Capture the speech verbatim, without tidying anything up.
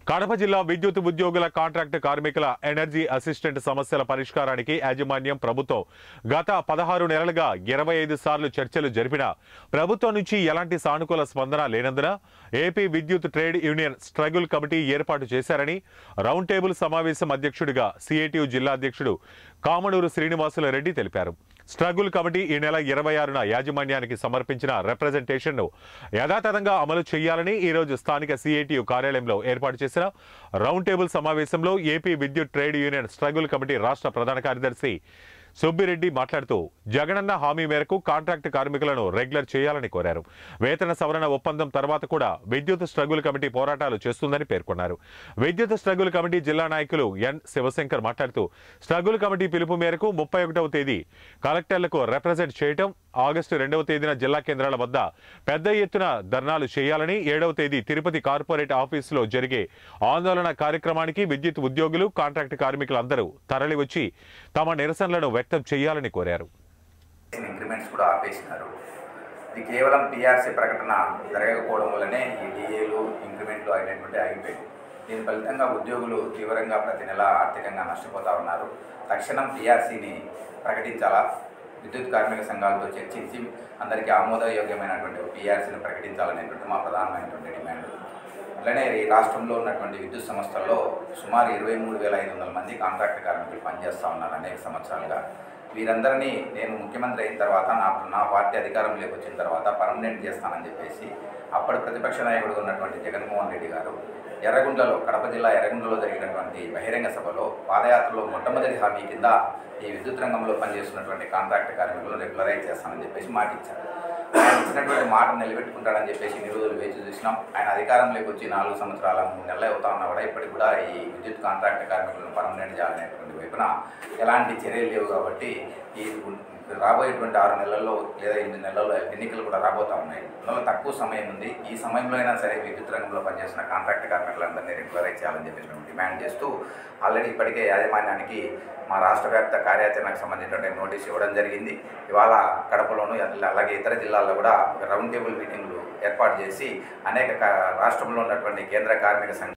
కడప జిల్లా విద్యుత్ ఉద్యోగుల కాంట్రాక్ట్ కార్మికుల ఎనర్జీ అసిస్టెంట్ సమస్యల పరిష్కారానికి యాజమాన్యం ప్రభుత్వం గత పదహారు నెలలుగా ఇరవై ఐదు సార్లు చర్చలు జరిపినా ప్రభుత్వం నుంచి ఎలాంటి సానుకూల స్పందన లేనందున ఏపీ విద్యుత్ ట్రేడ్ యూనియన్ స్ట్రగుల్ కమిటీ ఏర్పాటు చేశారని రౌండ్ టేబుల్ సమావేశం అధ్యక్షుడిగా సిఐటియు జిల్లా అధ్యక్షుడు కామనూరు శ్రీనివాసుల రెడ్డి తెలిపారు. స్ట్రగుల్ కమిటీ ఈ నెల ఇరవై ఆరున యాజమాన్యానికి సమర్పించిన రిప్రజెంటేషన్ను యథాతథంగా అమలు చేయాలని ఈ రోజు స్థానిక సిఐటియు కార్యాలయంలో ఏర్పాటు చేసిన రౌండ్ టేబుల్ సమావేశంలో ఏపీ విద్యుత్ ట్రేడ్ యూనియన్ స్ట్రగుల్ కమిటీ రాష్ట్ర ప్రధాన కార్యదర్శి సుబ్బిరెడ్డి మాట్లాడుతూ జగనన్న హామీ మేరకు కాంట్రాక్ట్ కార్మికులను రెగ్యులర్ చేయాలని కోరారు. వేతన సవరణ ఒప్పందం తర్వాత కూడా విద్యుత్ స్ట్రగుల్ కమిటీ పోరాటాలు చేస్తుందని పేర్కొన్నారు. విద్యుత్ స్ట్రగుల్ కమిటీ జిల్లా నాయకులు ఎన్ శివశంకర్ మాట్లాడుతూ స్ట్రగుల్ కమిటీ పిలుపు మేరకు ముప్పై ఒకటవ తేదీ కలెక్టర్లకు రిప్రజెంట్ చేయడం, ఆగస్టు రెండవ తేదీన జిల్లా కేంద్రాల వద్ద పెద్ద ఎత్తున ధర్నాలు చేయాలని, ఏడవ తేదీ తిరుపతి కార్పొరేట్ ఆఫీసులో జరిగే ఆందోళన కార్యక్రమానికి విద్యుత్ ఉద్యోగులు కాంట్రాక్ట్ కార్మికులందరూ తరలివచ్చి తమ నిరసనలను వ్యక్తం చేయాలని కోరారు. ఇంక్రిమెంట్స్ కూడా ఆపేసినారు. ఇది కేవలం టీఆర్సీ ప్రకటన జరగకపోవడం వల్లనే ఈ డిఏలు ఇంక్రిమెంట్లు అయినటువంటి ఆగిపోయింది. దీని ఫలితంగా ఉద్యోగులు తీవ్రంగా ప్రతి నెల ఆర్థికంగా నష్టపోతూ ఉన్నారు. తక్షణం టీఆర్సీని ప్రకటించాలా, విద్యుత్ కార్మిక సంఘాలతో చర్చించి అందరికీ ఆమోదయోగ్యమైనటువంటి టీఆర్సీని ప్రకటించాలనేటువంటి మా ప్రధానమైనటువంటి డిమాండ్. అట్లనే ఈ రాష్ట్రంలో ఉన్నటువంటి విద్యుత్ సంస్థల్లో సుమారు ఇరవై మూడు వేల ఐదు వందల మంది కాంట్రాక్ట్ కార్మికులు పనిచేస్తూ ఉన్నారు అనేక సంవత్సరాలుగా. వీరందరినీ నేను ముఖ్యమంత్రి అయిన తర్వాత నా నా పార్టీ అధికారంలోకి వచ్చిన తర్వాత పర్మనెంట్ చేస్తానని చెప్పేసి అప్పటి ప్రతిపక్ష నాయకుడు ఉన్నటువంటి జగన్మోహన్ రెడ్డి గారు ఎర్రగుంటలో, కడప జిల్లా ఎర్రగుంటలో జరిగినటువంటి బహిరంగ సభలో పాదయాత్రలో మొట్టమొదటి హామీ కింద ఈ విద్యుత్ రంగంలో పనిచేస్తున్నటువంటి కాంట్రాక్ట్ కార్మికులను రెగ్యులరైజ్ చేస్తానని చెప్పేసి మాట ఇచ్చారు. ఆయన ఇచ్చినటువంటి మాట నిలబెట్టుకుంటాడని చెప్పేసి ఇన్ని రోజులు వేచి చూసినాం. ఆయన అధికారంలోకి వచ్చి నాలుగు సంవత్సరాల మూడు నెలలు అవుతా ఉన్నా కూడా ఇప్పటికి కూడా ఈ విద్యుత్ కాంట్రాక్ట్ కార్మికులను పర్మనెంట్ చేయాలనేటువంటి వైపున ఎలాంటి చర్యలు లేవు. కాబట్టి ఈ రాబోయేటువంటి ఆరు నెలల్లో లేదా ఎనిమిది నెలల్లో ఎన్నికలు కూడా రాబోతూ ఉన్నాయి. అందులో తక్కువ సమయం ఉంది. ఈ సమయంలో అయినా సరే విద్యుత్ రంగంలో పనిచేస్తున్న కాంట్రాక్ట్ కార్మికులందరినీ రెగ్యులరైజ్ చేయాలని చెప్పేసి మేము డిమాండ్ చేస్తూ ఆల్రెడీ ఇప్పటికే యాజమాన్యానికి మా రాష్ట్ర వ్యాప్త కార్యాచరణకు సంబంధించిన నోటీస్ ఇవ్వడం జరిగింది. ఇవాళ కడపలోను అలాగే ఇతర జిల్లాల్లో కూడా రౌండ్ టేబుల్ మీటింగ్లు ఏర్పాటు చేసి అనేక రాష్ట్రంలో ఉన్నటువంటి కేంద్ర కార్మిక సంఘ